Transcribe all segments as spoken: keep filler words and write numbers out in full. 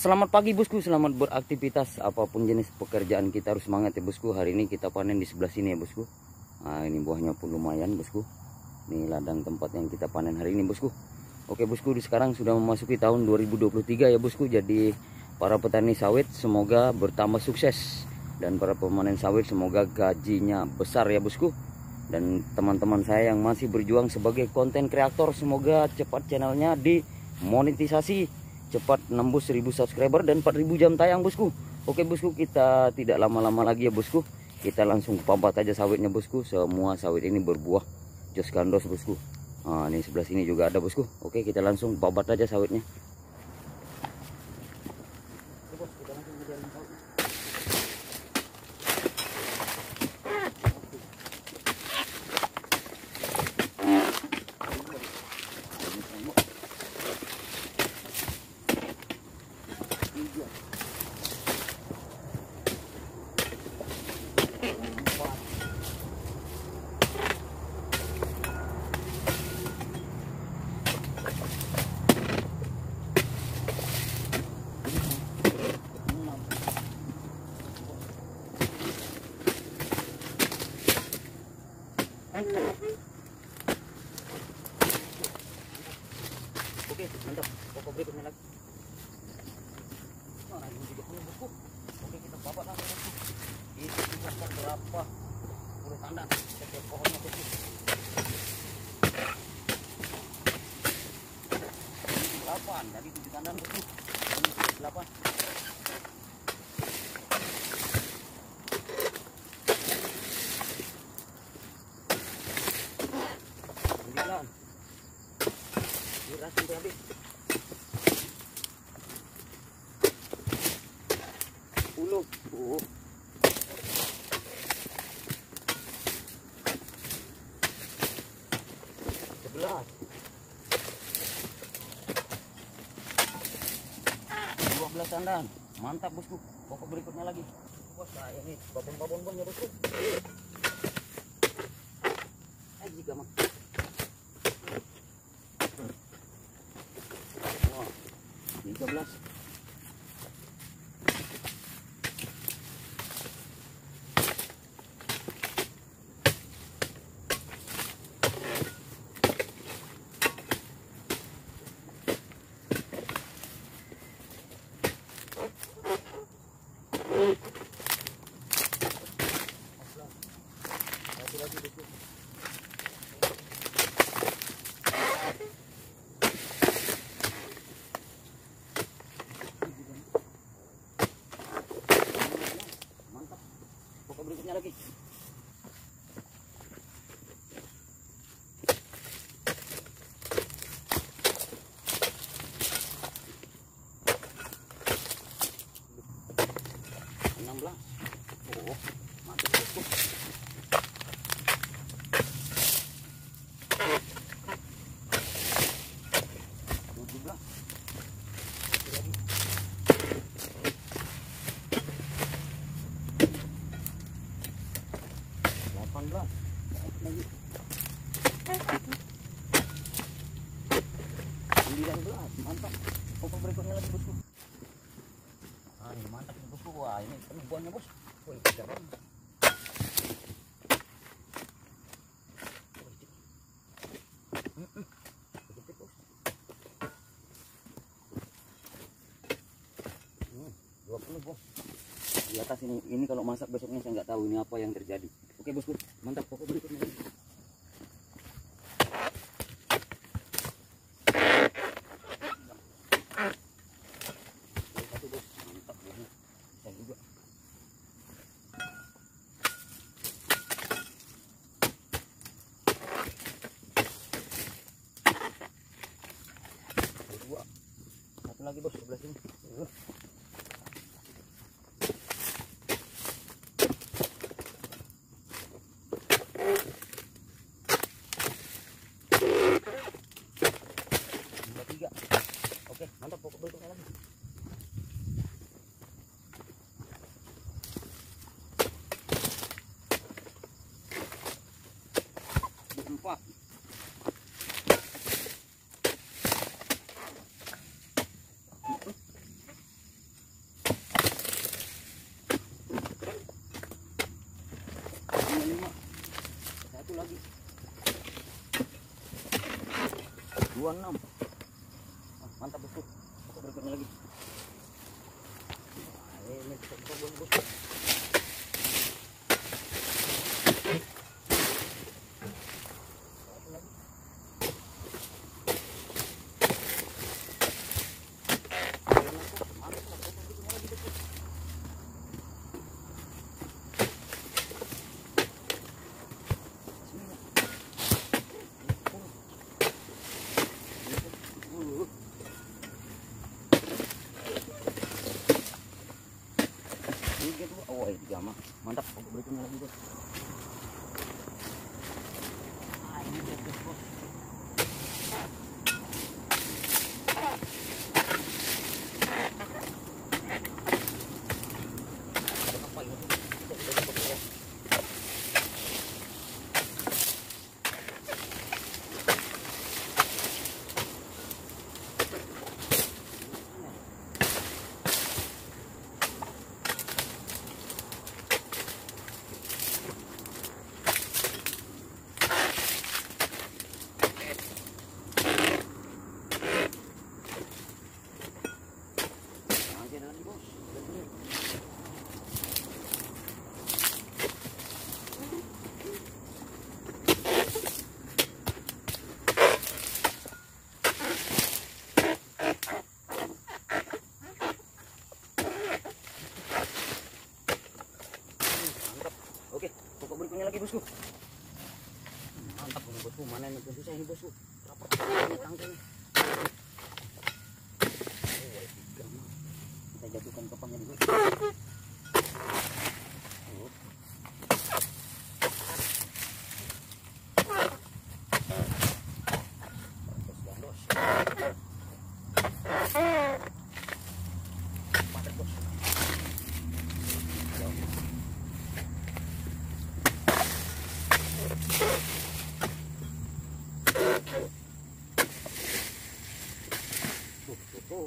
Selamat pagi bosku, selamat beraktivitas. Apapun jenis pekerjaan kita harus semangat ya bosku. Hari ini kita panen di sebelah sini ya bosku. Nah ini buahnya pun lumayan bosku. Ini ladang tempat yang kita panen hari ini bosku. Oke bosku, sekarang sudah memasuki tahun dua ribu dua puluh tiga ya bosku. Jadi para petani sawit semoga bertambah sukses, dan para pemanen sawit semoga gajinya besar ya bosku. Dan teman-teman saya yang masih berjuang sebagai konten kreator, semoga cepat channelnya dimonetisasi, cepat nembus seribu subscriber dan empat ribu jam tayang bosku. Oke bosku, kita tidak lama-lama lagi ya bosku. Kita langsung pampat aja sawitnya bosku. Semua sawit ini berbuah jos gandos bosku. Nah, ini sebelah sini juga ada bosku. Oke, kita langsung babat aja sawitnya. Oke, mantap. Pokok berikutnya lagi. Nah, ini juga punya bosku. Oke, kita babat langsung bosku. Kita tingkatkan berapa puluh tanda setiap pohonnya bosku. delapan, jadi tujuh tanda bosku. Ini delapan. sembilan. Diras sampai habis. sepuluh. Oh. sebelas. dua belas tandan. Mantap bosku. Pokok berikutnya lagi. Bos, nah ini babon-babon-babonnya bosku. Eh juga mah. tiga belas. Satu lagi bosku. Berikutnya lagi. enam belas. Oh, mantap bosku. tujuh belas. Lagi. delapan belas. Lagi. sembilan belas. Mantap. Pokok berikutnya lagi bosku. Ah, ini mantap nih bosku. Wah, ini penuh buahnya bos. Wih, jangan. dua puluh bos. Di atas ini, ini kalau masak besoknya saya nggak tahu ini apa yang terjadi. Oke bosku, mantap. Pokok berikutnya lagi. Satu bos, mantap bosnya. Bisa juga. Dua. Satu lagi bos, sebelah sini. Uh. Oke, mantap. Pokok berikutnya lagi. Empat. dua puluh enam. Ah, mantap bosku. Pokok berikutnya lagi. Nah, ini bisa buka bosku. Oh, ini jama. Mantap, pokok berikutnya lagi, bos. Ah, ini bos, bos. Apa ini? Oke, pokok berikutnya lagi bosku. Mantap ini bosku, mana yang susah ini bosku. Rapat tangkanya. Oh, tiga mah. Kita jatuhkan kepangnya dulu. Oh. Gandos, gandos. Padat bos. Oh.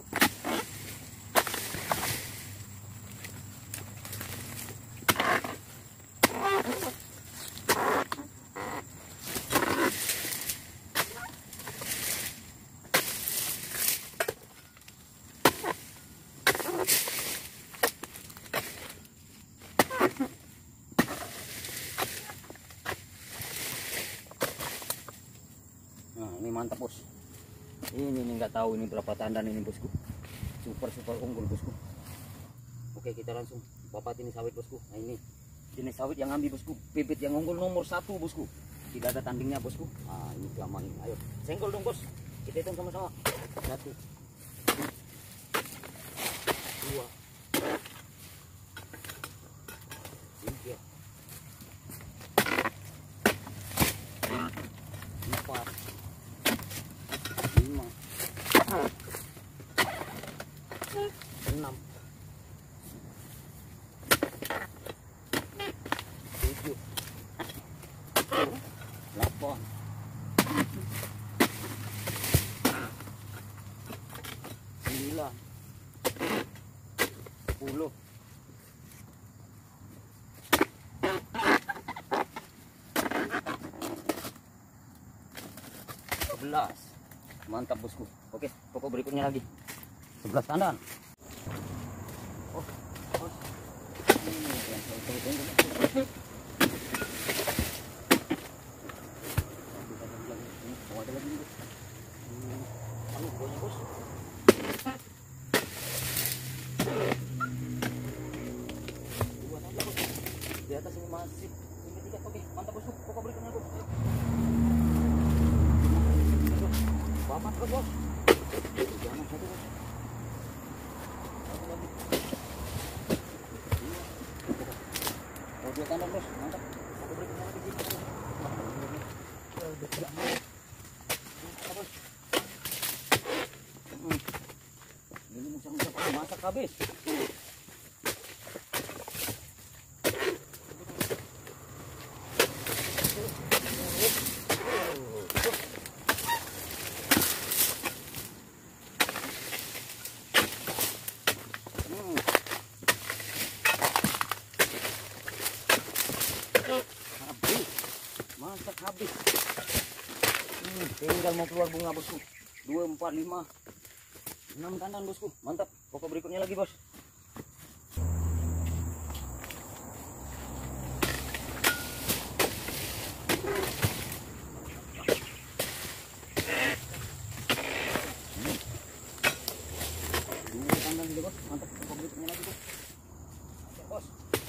Nah, ini mantap bos. Ini nih nggak tahu ini berapa tandan ini bosku. Super super unggul bosku. Oke, kita langsung papat ini sawit bosku. Nah, ini jenis sawit yang ambil bosku. Bibit yang unggul nomor satu bosku. Tidak ada tandingnya bosku. Nah, ini lama ini. Ayo, senggol dong bos. Kita hitung sama-sama. Satu, dua, tiga, empat, lima, enam, tujuh, delapan, sembilan, sepuluh, sebelas. Mantap bosku. Oke, pokok berikutnya lagi sebelas tandan. Oh, oh. Ini yang saya tunggu. Oh, ada lagi bos. Anu bosnya bos. Dua saja bos. Di atas ini masih ini tiga. Oke, mantap bosku. Pokok berikutnya bos. Bapak terus bos. Jangan satu bos. Satu lagi. Oh, dua tandan bos. Mantap. Pokok berikutnya lagi sini. Bos. Ini musak-musak masak habis. Habis, masak habis. Hmm, tinggal mau keluar bunga bosku. dua, empat, lima, enam tandan bosku. Mantap. Pokok berikutnya lagi bos. Dua tandan juga bos. Mantap. Pokok berikutnya lagi bos. Oke bos.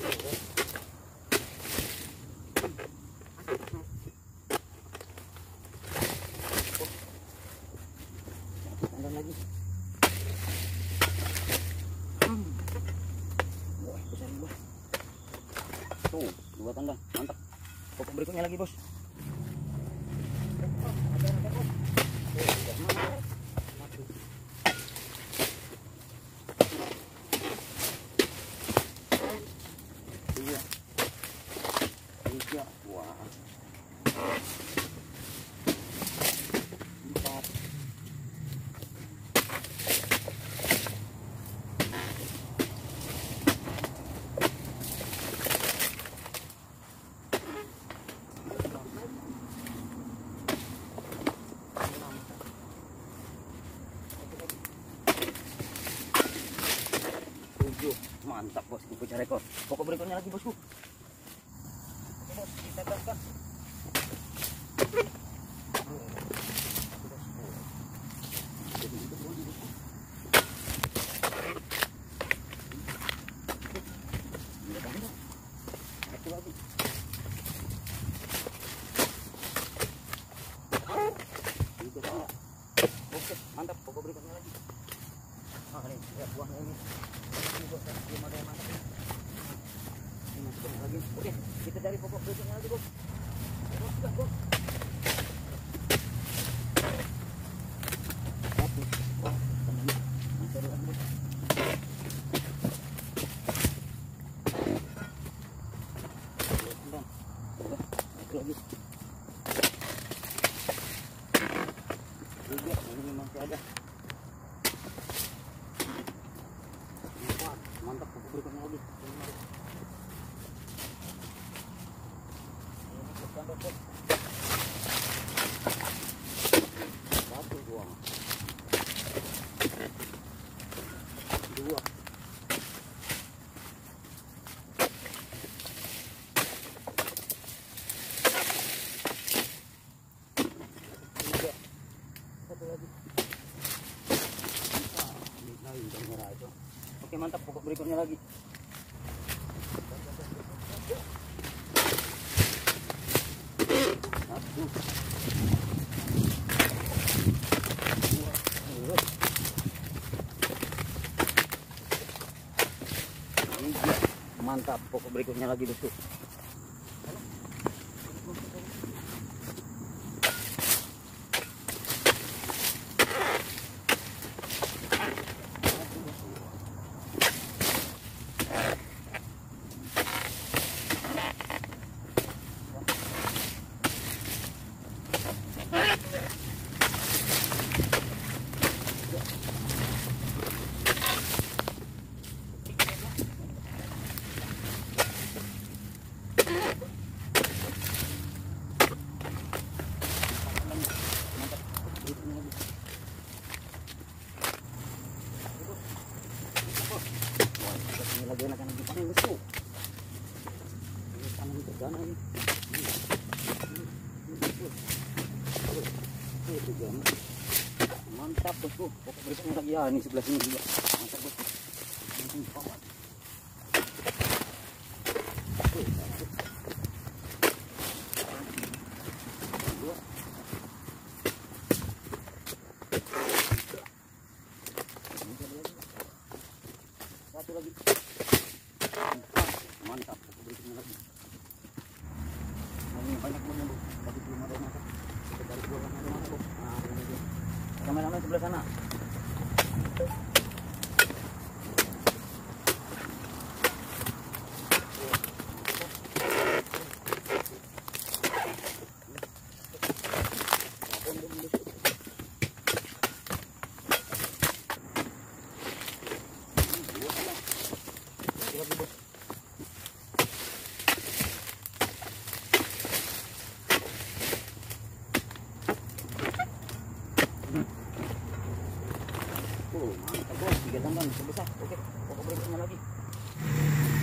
Tandan lagi. Wah, besar bos. Tuh, dua tandan. Mantap. Pokok berikutnya lagi bos. Dua, tiga, wah, empat, tujuh. Mantap bos, pecah rekor. Pokok berikutnya lagi bosku. Oke bos, kita gaskan. Jadi itu bos, bosku. Ini ada enggak? Satu lagi. Itu enggak. Oke, mantap. Pokok berikutnya lagi. Ah, ini lihat buahnya ini. Ini bos, belum ada yang mantap. Ini masuk lagi. Oke, kita cari pokok berikutnya lagi bos. Bos, sudah bos. Satu. Wah, teman-teman. Masih ada lagi bos. Dua tendang. Udah, satu lagi. Tiga, ini masih ada. Empat, mantap. Pokok berikutnya lagi. Ini bertambah bos. Satu, dua. Dua. Tiga. Satu lagi. Empat. Ini lain yang merah itu. Oke mantap, pokok berikutnya lagi. Satu. Dua. Tiga. Mantap, pokok berikutnya lagi bosku. Ini lagi enak enak dipanen bosku. Ini panen perdana ini. Itu jam. Mantap bosku. Pokok berikutnya lagi ya. Ini sebelah sini juga. Mantap bosku. Ini bawah. Dua. Satu lagi. Empat. Mantap. Pokok berikutnya lagi. Ini banyak banget bu. Tapi belum ada yang masak. Kita cari buah yang ada masak bu. Nah ini dia. Kameramen sebelah sana. Lagi bos. tiga tangan sebesar. Oke, pokok berikutnya lagi.